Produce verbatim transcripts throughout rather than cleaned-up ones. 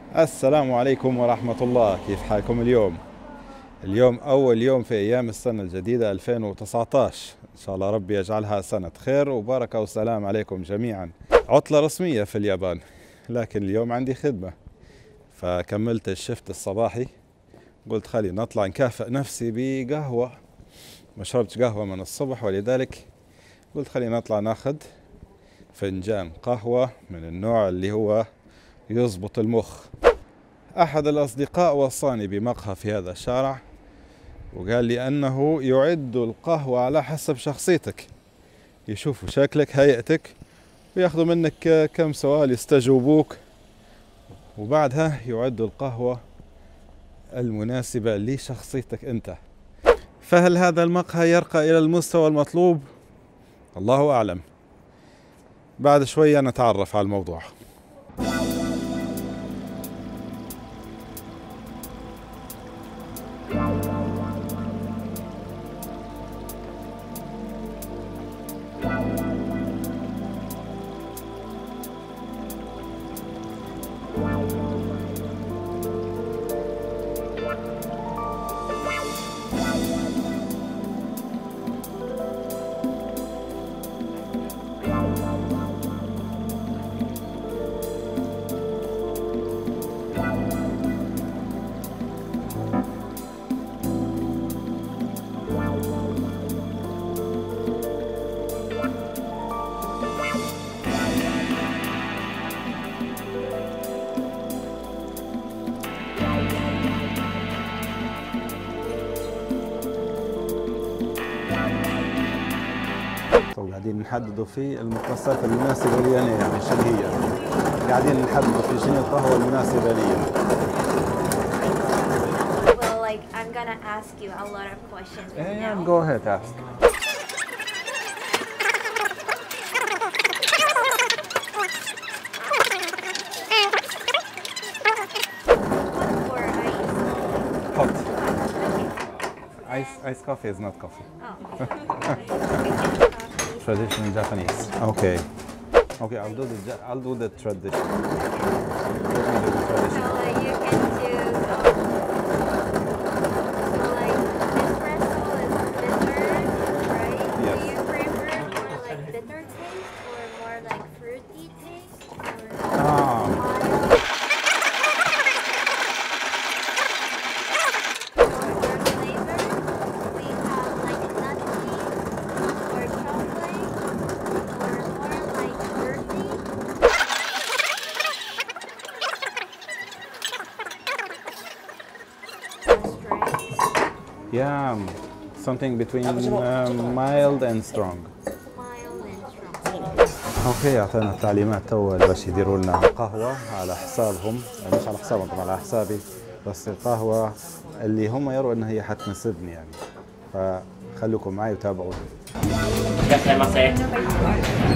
السلام عليكم ورحمة الله، كيف حالكم اليوم؟ اليوم أول يوم في أيام السنة الجديدة ألفين وتسعة عشر، إن شاء الله ربي يجعلها سنة خير وبركة وسلام عليكم جميعا. عطلة رسمية في اليابان، لكن اليوم عندي خدمة فكملت الشفت الصباحي. قلت خلي نطلع نكافئ نفسي بقهوة، ما شربتش قهوة من الصبح، ولذلك قلت خلي نطلع ناخد فنجان قهوة من النوع اللي هو يضبط المخ. أحد الأصدقاء وصاني بمقهى في هذا الشارع وقال لي أنه يعد القهوة على حسب شخصيتك، يشوفوا شكلك هيئتك وياخذوا منك كم سؤال يستجوبوك، وبعدها يعد القهوة المناسبة لشخصيتك أنت. فهل هذا المقهى يرقى إلى المستوى المطلوب؟ الله أعلم، بعد شوية نتعرف على الموضوع. قاعدين نحددوا في المقاسات المناسبة لي أنا، يعني شنو هي؟ قاعدين نحددوا في شنو القهوة المناسبة لي. Well, like I'm gonna ask you a lot of questions right Yeah, now. go ahead, ask. Hot or ice? Hot. Okay. Ice, ice coffee is not coffee. Oh. Traditional Japanese. Okay. Okay, I'll do the ja- I'll do the tradition. Let me do the So traditional. uh, you can choose. Um, so like espresso is bitter, right? Yes. Do you prefer more like bitter taste or more like fruity taste or Ah. mild? For flavor, we have like nutty or chocolate or more like earthy. Yeah, something between uh, mild and strong. Mild and strong. اوكي، اعطينا التعليمات تو باش يديروا لنا قهوه على حسابهم، يعني مش على حسابهم طبعا، على حسابي، بس القهوه اللي هم يروا ان هي حتناسبني يعني، فخليكم معي وتابعوني. いらっしゃいませ。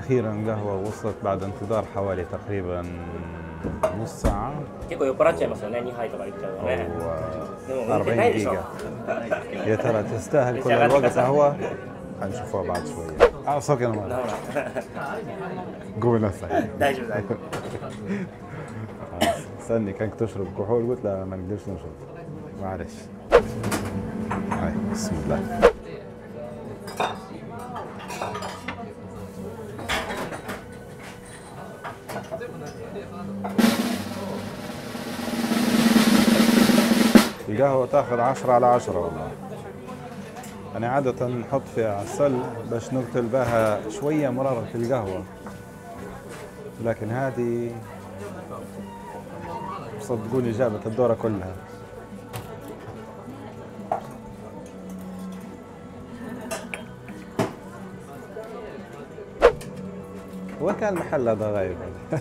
أخيرا قهوة وصلت بعد انتظار حوالي تقريبا نص ساعة 結構酔っ払っちゃいますよね、にはいとか言っちゃうとね。 أو でも運転ない أربعين でしょ。 دقيقة. يا ترى تستاهل كل الوقت قهوة؟ حنشوفها بعد شوية. اه صوت يا ほ نمر. ら قومي نفسك. 大丈夫大丈夫。 استني كانك تشرب كحول قلت لا ما نقدرش نشرب. معلش. هاي بسم الله. القهوة تاخذ عشرة على عشرة والله. أنا عادة نحط فيها عسل باش نقتل بها شوية مرارة القهوة، لكن هذه صدقوني جابت الدورة كلها. وكان المحل هذا غايب.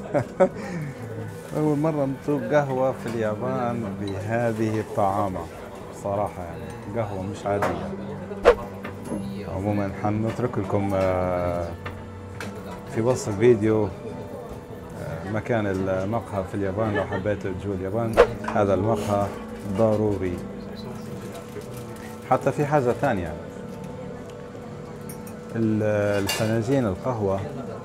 أول مرة نذوق قهوة في اليابان بهذه الطعامة صراحة، يعني قهوة مش عادية. عموما حنترك لكم في وصف الفيديو مكان المقهى في اليابان لو حبيتوا تجوا اليابان. هذا المقهى ضروري. حتى في حاجة ثانية، الفناجين القهوة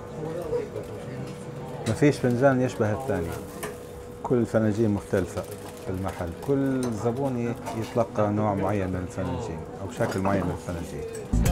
ما فيش فنجان يشبه الثاني، كل الفناجين مختلفة في المحل، كل زبون يتلقى نوع معين من الفناجين أو شكل معين من الفناجين.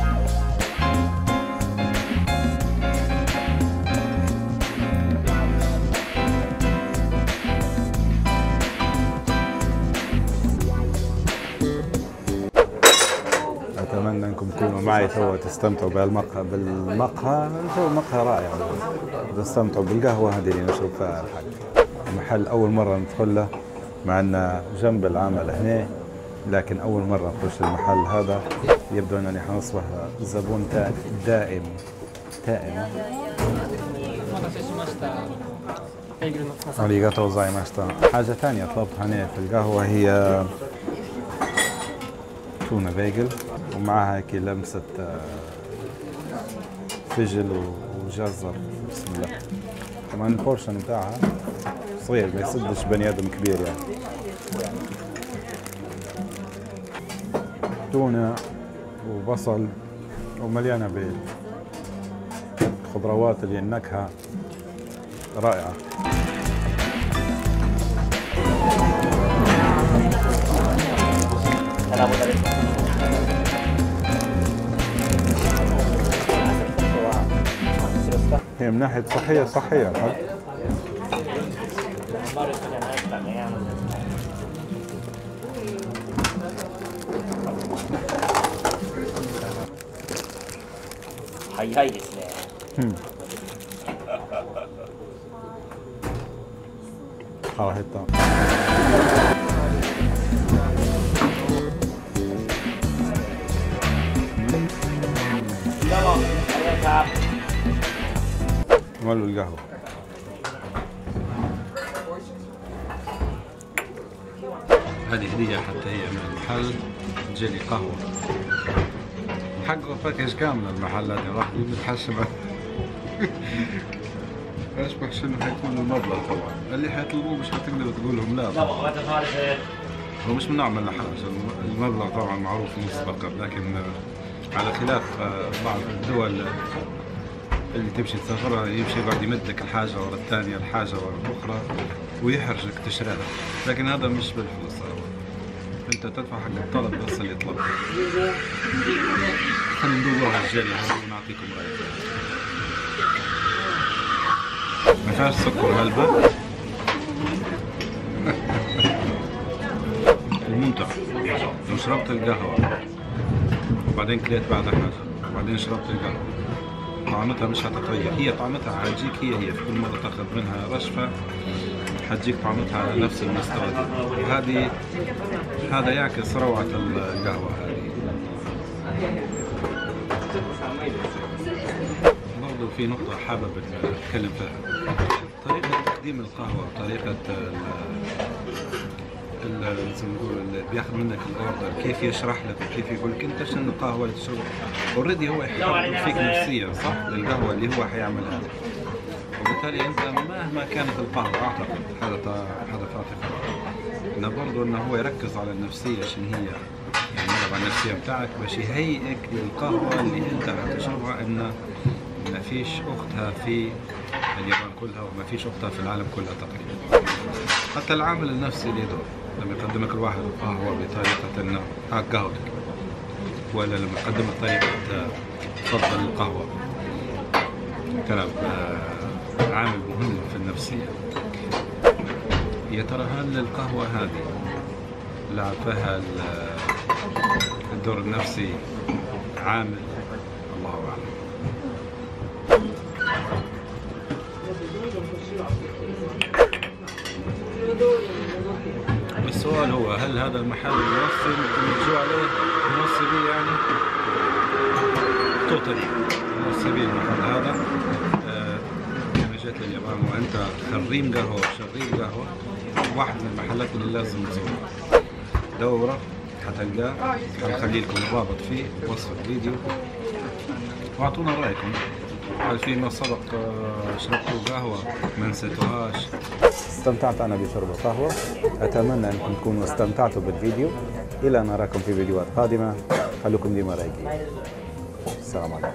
أتمنى أنكم تكونوا معي توا تستمتعوا بالمقهى بالمقهى جو مقهى رائع، تستمتعوا بالقهوة هذه اللي نشرب فيها الحق. المحل أول مرة ندخل له مع أن جنب العمل هنا، لكن أول مرة نخش المحل هذا. يبدو أنني حنصبح زبون دائم دائم. أريغاتو زايماشتا. حاجة ثانية طلبتها هنا في القهوة هي تونة بيجل ومعها هيك لمسة فجل وجزر. بسم الله. طبعا البورشن بتاعها صغير ما يسدش بني ادم كبير يعني. تونة وبصل ومليانة بالخضروات اللي النكهة رائعة. هي من ناحية صحية صحية الحق. 早いですね。 腹減った。 どうもありがとうございました。 ملوا القهوة. هذه هدية حتى هي من المحل، جيلي قهوة حقه باكج كامل. المحل هذا راح يتحشم. اشبح شنو حيكون المبلغ. طبعا اللي حيطلبوه مش حتقدروا تقول لهم لا. هو مش من نوع من حاجة، المبلغ طبعا معروف مسبقا، لكن على خلاف بعض الدول اللي تمشي تسافرها يمشي يقعد يمد لك الحاجة ورا الثانية الحاجة ورا الأخرى ويحرجك تشتريها، لكن هذا مش بالفلوس. أنت تدفع حق الطلب بس اللي طلبه. خلينا ندورها الجيلي هذا ونعطيكم رأينا. ما فيهاش سكر هلبة. الممتع لو شربت القهوة وبعدين كليت بعد حاجة وبعدين شربت القهوة طعمتها مش هتتغير. هي طعمتها حتجيك هي هي في كل مرة تاخذ منها رشفة حتجيك طعمتها على نفس المستوى. وهذه هذا يعكس روعة القهوة هذه. برضو في نقطة حابب أتكلم فيها، طريقة تقديم القهوة وطريقة ال- زي ما نقول اللي بياخذ منك الاوردر كيف يشرح لك وكيف يقول لك انت شنو القهوه اللي تشربها. اوريدي هو يحضر فيك نفسيا صح للقهوه اللي هو حيعملها، وبالتالي انت مهما كانت القهوه اعتقد هذا هذا في اعتقادي انه برضه انه هو يركز على النفسيه شنو هي، يعني يلعب على النفسيه بتاعك باش يهيئك للقهوه اللي انت حتشربها، انه ما فيش اختها في اليابان كلها وما فيش اختها في العالم كلها تقريبا. حتى العامل النفسي له دور لما يقدمك الواحد القهوه بطريقه انه هاك قهوتك، ولا لما يقدمك طريقه تفضل القهوه كلام آه عامل مهم في النفسيه. يا ترى هل القهوه هذه لعب فيها الدور النفسي عامل؟ الله اعلم. السؤال هو هل هذا المحل موصي يجوا عليه موصي بيه يعني توتالي موصي بيه المحل هذا آه لما جيت لليابان وانت خريم قهوه وشريب قهوه، واحد من المحلات اللي لازم تزورها دوره حتلقاه، حنخلي لكم الرابط فيه وصف الفيديو واعطونا رايكم. هل فيما سبق شربتوا قهوة ما نسيتوهاش؟ استمتعت أنا بشرب القهوة، أتمنى أنكم تكونوا استمتعتوا بالفيديو. إلى أن نراكم في فيديوهات قادمة، خلوكم ديما رايقين. السلام عليكم.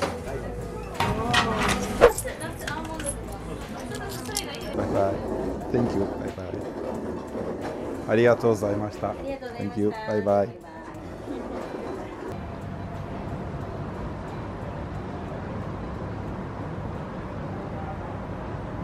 باي باي. ثانك يو. باي باي. ありがとうございました。Thank you. باي باي.